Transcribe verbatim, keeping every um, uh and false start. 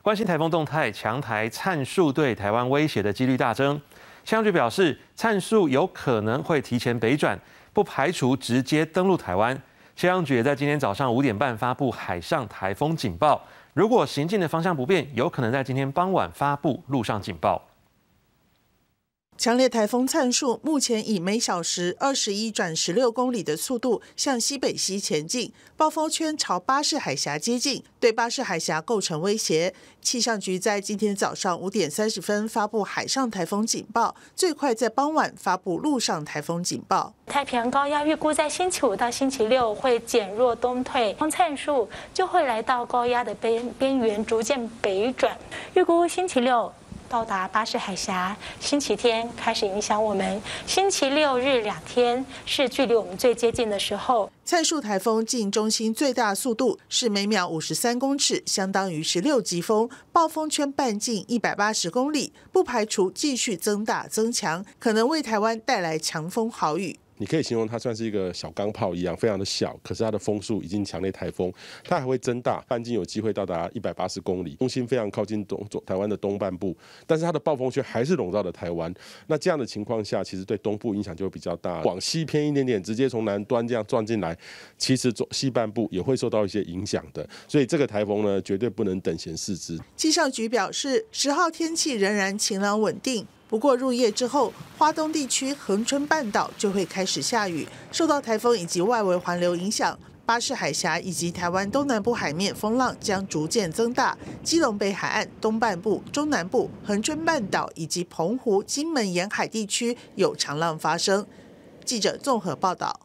关心台风动态，强台灿树对台湾威胁的几率大增。气象局表示，灿树有可能会提前北转，不排除直接登陆台湾。气象局也在今天早上五点半发布海上台风警报，如果行进的方向不变，有可能在今天傍晚发布陆上警报。 强烈台风灿树目前以每小时二十一转十六公里的速度向西北西前进，暴风圈朝巴士海峡接近，对巴士海峡构成威胁。气象局在今天早上五点三十分发布海上台风警报，最快在傍晚发布陆上台风警报。 太平洋高压预估在星期五到星期六会减弱东退，风灿树就会来到高压的边边缘，逐渐北转。预估星期六 到达巴士海峡，星期天开始影响我们。星期六日两天是距离我们最接近的时候。 灿树台风近中心最大速度是每秒五十三公尺，相当于十六级风，暴风圈半径一百八十公里，不排除继续增大增强，可能为台湾带来强风豪雨。 你可以形容它算是一个小钢炮一样，非常的小，可是它的风速已经强烈台风，它还会增大，半径有机会到达一百八十公里，中心非常靠近东台湾的东半部，但是它的暴风圈还是笼罩着台湾。那这样的情况下，其实对东部影响就会比较大，往西偏一点点，直接从南端这样撞进来，其实西半部也会受到一些影响的。所以这个台风呢，绝对不能等闲视之。 气象局表示，十号天气仍然晴朗稳定。 不过入夜之后，花东地区恒春半岛就会开始下雨，受到台风以及外围环流影响，巴士海峡以及台湾东南部海面风浪将逐渐增大。基隆北海岸东半部、中南部、恒春半岛以及澎湖、金门沿海地区有长浪发生。记者综合报道。